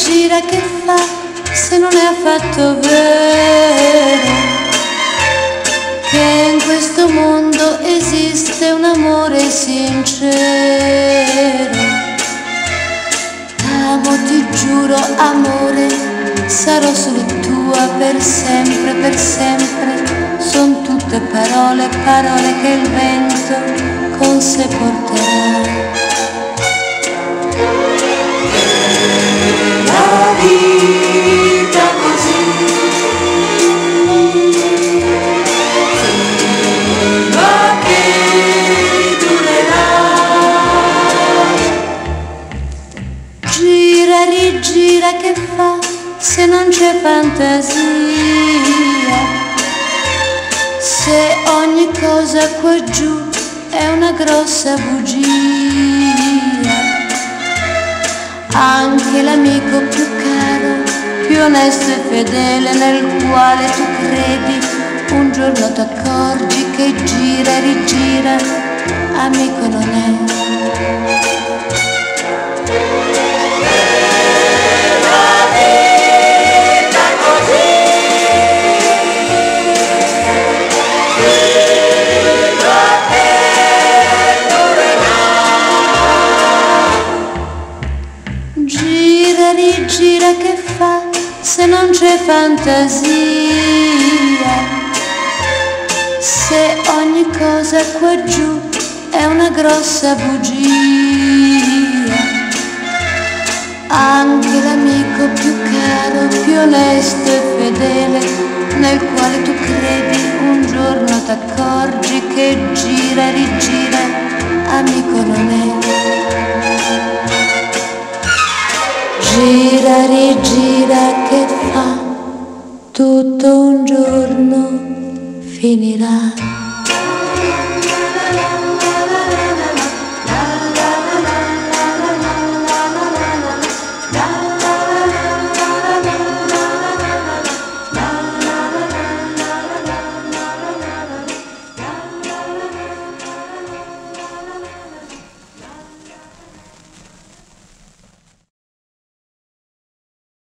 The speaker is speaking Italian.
gira che fa se non è affatto vero che in questo mondo esiste un amore sincero. T'amo, ti giuro, amore, sarò solo tua per sempre, per sempre. Son tutte parole, parole che il vento con sé porterà. La vita così fino a che durerà. Gira, rigira che fa se non c'è fantasia, se ogni cosa qua giù è una grossa bugia. Anche l'amico più caro, più onesto e fedele, nel quale tu credi, un giorno t'accorgi che gira e rigira, amico non è. Gira, rigira che fa se non c'è fantasia, se ogni cosa qua giù è una grossa bugia. Anche l'amico più caro, più onesto e fedele, nel quale tu credi, un giorno t'accorgi che gira e rigira, amico non è. Gira, rigira che fa, tutto un giorno finirà.